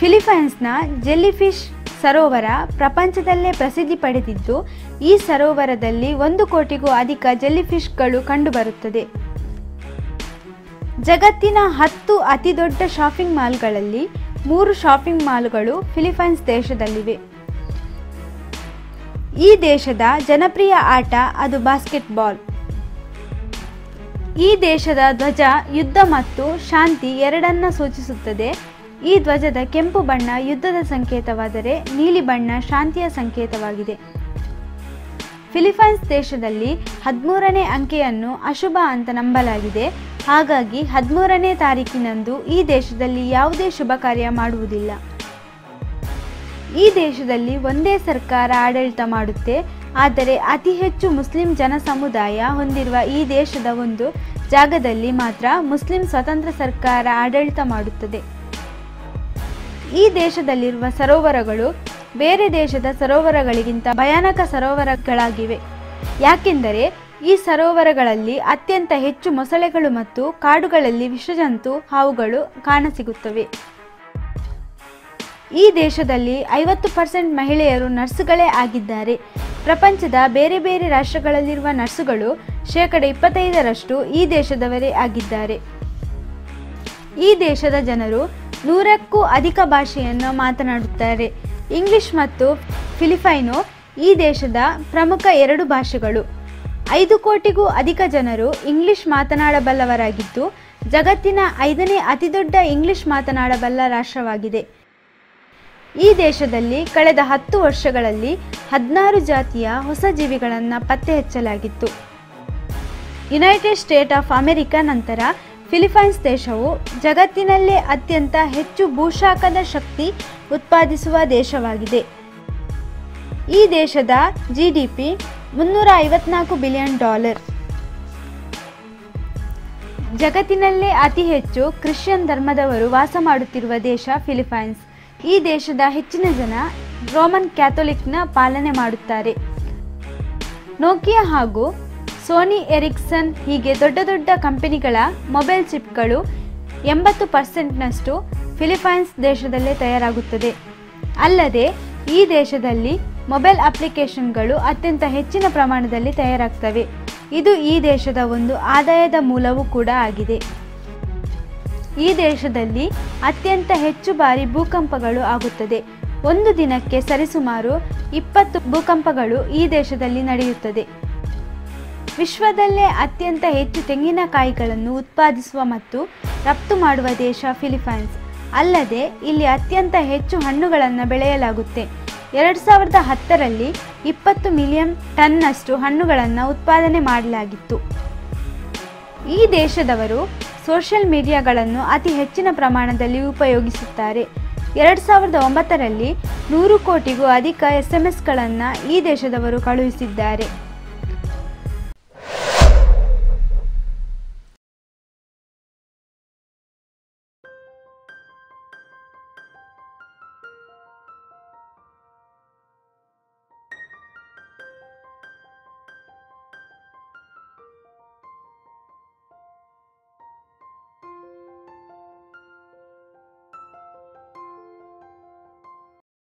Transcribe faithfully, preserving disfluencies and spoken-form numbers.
ಫಿಲಿಪೈನ್ಸ್ನ jellyfish ಸರೋವರ ಪ್ರಪಂಚದಲ್ಲೇ ಪ್ರಸಿದ್ಧಿ ಪಡೆದಿದ್ದು, ಈ ಸರೋವರದಲ್ಲಿ ಒಂದು ಕೋಟಿಗೂ ಅಧಿಕ ಜೆಲ್ಲಿಫಿಶ್ಗಳು ಕಂಡುಬರುತ್ತದೆ. ಜಗತ್ತಿನ ಹತ್ತು ಅತಿ ದೊಡ್ಡ ಶಾಪಿಂಗ್ ಮಾಲ್ಗಳಲ್ಲಿ ಮೂರು ಶಾಪಿಂಗ್ ಮಾಲ್ಗಳು ಫಿಲಿಪೈನ್ಸ್ ದೇಶದಲ್ಲಿವೆ. ಈ ದೇಶದ ಜನಪ್ರಿಯ ಆಟ ಅದು ಬಾಸ್ಕೆಟ್ಬಾಲ್. ಈ ದೇಶದ ಧ್ವಜ ಯುದ್ಧ ಮತ್ತು ಶಾಂತಿ ಎರಡನ್ನ ಸೂಚಿಸುತ್ತದೆ. ಈ ಧ್ವಜದ ಕೆಂಪು ಬಣ್ಣ ಯುದ್ಧದ ಸಂಕೇತವಾದರೆ ನೀಲಿ ಬಣ್ಣ ಶಾಂತಿಯ ಸಂಕೇತವಾಗಿದೆ. ಫಿಲಿಪೈನ್ಸ್ ದೇಶದಲ್ಲಿ ಹದಿಮೂರನೇ ಅಂಕೆಯನ್ನು ಅಶುಭ ಅಂತ ನಂಬಲಾಗಿದೆ. ಹಾಗಾಗಿ ಹದಿಮೂರನೇ ತಾರೀಕಿನಂದು ಈ ದೇಶದಲ್ಲಿ ಯಾವುದೇ ಶುಭ ಕಾರ್ಯ ಮಾಡುವುದಿಲ್ಲ. ಈ ದೇಶದಲ್ಲಿ ಒಂದೇ ಸರ್ಕಾರ ಆಡಳಿತ ಮಾಡುತ್ತೆ. ಆದರೆ ಅತಿ ಹೆಚ್ಚು ಮುಸ್ಲಿಂ ಜನ ಸಮುದಾಯ ಹೊಂದಿರುವ ಈ ದೇಶದ ಒಂದು ಜಾಗದಲ್ಲಿ ಮಾತ್ರ ಮುಸ್ಲಿಂ ಸ್ವತಂತ್ರ ಸರ್ಕಾರ ಆಡಳಿತ ಮಾಡುತ್ತದೆ. ಈ ದೇಶದಲ್ಲಿರುವ ಸರೋವರಗಳು ಬೇರೆ ದೇಶದ ಸರೋವರಗಳಿಗಿಂತ ಭಯಾನಕ ಸರೋವರಗಳಾಗಿವೆ. ಯಾಕೆಂದರೆ ಈ ಸರೋವರಗಳಲ್ಲಿ ಅತ್ಯಂತ ಹೆಚ್ಚು ಮೊಸಳೆಗಳು ಮತ್ತು ಕಾಡುಗಳಲ್ಲಿ ವಿಷಜಂತು ಹಾವುಗಳು ಕಾಣಸಿಗುತ್ತವೆ. ಈ ದೇಶದಲ್ಲಿ ಐವತ್ತು ಪರ್ಸೆಂಟ್ ಮಹಿಳೆಯರು ನರ್ಸುಗಳೇ ಆಗಿದ್ದಾರೆ. ಪ್ರಪಂಚದ ಬೇರೆ ಬೇರೆ ರಾಷ್ಟ್ರಗಳಲ್ಲಿರುವ ನರ್ಸುಗಳು ಶೇಕಡ ಇಪ್ಪತ್ತೈದರಷ್ಟು ಈ ದೇಶದವರೇ ಆಗಿದ್ದಾರೆ. ಈ ದೇಶದ ಜನರು ನೂರಕ್ಕೂ ಅಧಿಕ ಭಾಷೆಯನ್ನು ಮಾತನಾಡುತ್ತಾರೆ. ಇಂಗ್ಲಿಷ್ ಮತ್ತು ಫಿಲಿಪೈನೋ ಈ ದೇಶದ ಪ್ರಮುಖ ಎರಡು ಭಾಷೆಗಳು. ಐದು ಕೋಟಿಗೂ ಅಧಿಕ ಜನರು ಇಂಗ್ಲಿಷ್ ಮಾತನಾಡಬಲ್ಲವರಾಗಿದ್ದು, ಜಗತ್ತಿನ ಐದನೇ ಅತಿದೊಡ್ಡ ಇಂಗ್ಲಿಷ್ ಮಾತನಾಡಬಲ್ಲ ರಾಷ್ಟ್ರವಾಗಿದೆ. ಈ ದೇಶದಲ್ಲಿ ಕಳೆದ ಹತ್ತು ವರ್ಷಗಳಲ್ಲಿ ಹದಿನಾರು ಜಾತಿಯ ಹೊಸ ಜೀವಿಗಳನ್ನು ಪತ್ತೆ ಹಚ್ಚಲಾಗಿತ್ತು. ಯುನೈಟೆಡ್ ಸ್ಟೇಟ್ ಆಫ್ ಅಮೆರಿಕ ನಂತರ ಫಿಲಿಪೈನ್ಸ್ ದೇಶವು ಜಗತ್ತಿನಲ್ಲೇ ಅತ್ಯಂತ ಹೆಚ್ಚು ಭೂಶಾಖದ ಶಕ್ತಿ ಉತ್ಪಾದಿಸುವ ದೇಶವಾಗಿದೆ. ಈ ದೇಶದ ಜಿ ಡಿ ಪಿ ಮುನ್ನೂರ ಐವತ್ನಾಲ್ಕು ಬಿಲಿಯನ್ ಡಾಲರ್. ಜಗತ್ತಿನಲ್ಲೇ ಅತಿ ಹೆಚ್ಚು ಕ್ರಿಶ್ಚಿಯನ್ ಧರ್ಮದವರು ವಾಸ ಮಾಡುತ್ತಿರುವ ದೇಶ ಫಿಲಿಪೈನ್ಸ್. ಈ ದೇಶದ ಹೆಚ್ಚಿನ ಜನ ರೋಮನ್ ಕ್ಯಾಥೋಲಿಕ್ನ ಪಾಲನೆ ಮಾಡುತ್ತಾರೆ. ನೋಕಿಯಾ ಹಾಗೂ ಸೋನಿ ಎರಿಕ್ಸನ್ ಹೀಗೆ ದೊಡ್ಡ ದೊಡ್ಡ ಕಂಪನಿಗಳ ಮೊಬೈಲ್ ಚಿಪ್ಗಳು ಎಂಬತ್ತು ಪರ್ಸೆಂಟ್ನಷ್ಟು ಫಿಲಿಪೈನ್ಸ್ ದೇಶದಲ್ಲೇ ತಯಾರಾಗುತ್ತದೆ. ಅಲ್ಲದೆ ಈ ದೇಶದಲ್ಲಿ ಮೊಬೈಲ್ ಅಪ್ಲಿಕೇಶನ್ಗಳು ಅತ್ಯಂತ ಹೆಚ್ಚಿನ ಪ್ರಮಾಣದಲ್ಲಿ ತಯಾರಾಗ್ತವೆ. ಇದು ಈ ದೇಶದ ಒಂದು ಆದಾಯದ ಮೂಲವೂ ಕೂಡ ಆಗಿದೆ. ಈ ದೇಶದಲ್ಲಿ ಅತ್ಯಂತ ಹೆಚ್ಚು ಬಾರಿ ಭೂಕಂಪಗಳು ಆಗುತ್ತದೆ. ಒಂದು ದಿನಕ್ಕೆ ಸರಿಸುಮಾರು ಇಪ್ಪತ್ತು ಭೂಕಂಪಗಳು ಈ ದೇಶದಲ್ಲಿ ನಡೆಯುತ್ತದೆ. ವಿಶ್ವದಲ್ಲೇ ಅತ್ಯಂತ ಹೆಚ್ಚು ತೆಂಗಿನಕಾಯಿಗಳನ್ನು ಉತ್ಪಾದಿಸುವ ಮತ್ತು ರಫ್ತು ಮಾಡುವ ದೇಶ ಫಿಲಿಪೈನ್ಸ್. ಅಲ್ಲದೆ ಇಲ್ಲಿ ಅತ್ಯಂತ ಹೆಚ್ಚು ಹಣ್ಣುಗಳನ್ನು ಬೆಳೆಯಲಾಗುತ್ತೆ. ಎರಡು ಸಾವಿರದ ಹತ್ತರಲ್ಲಿ ಇಪ್ಪತ್ತು ಮಿಲಿಯನ್ ಟನ್ನಷ್ಟು ಹಣ್ಣುಗಳನ್ನು ಉತ್ಪಾದನೆ ಮಾಡಲಾಗಿತ್ತು. ಈ ದೇಶದವರು ಸೋಷಿಯಲ್ ಮೀಡಿಯಾಗಳನ್ನು ಅತಿ ಹೆಚ್ಚಿನ ಪ್ರಮಾಣದಲ್ಲಿ ಉಪಯೋಗಿಸುತ್ತಾರೆ. ಎರಡು ಸಾವಿರದ ಒಂಬತ್ತರಲ್ಲಿ ನೂರು ಕೋಟಿಗೂ ಅಧಿಕ ಎಸ್ ಎಂ ಎಸ್ಗಳನ್ನು ಈ ದೇಶದವರು ಕಳುಹಿಸಿದ್ದಾರೆ.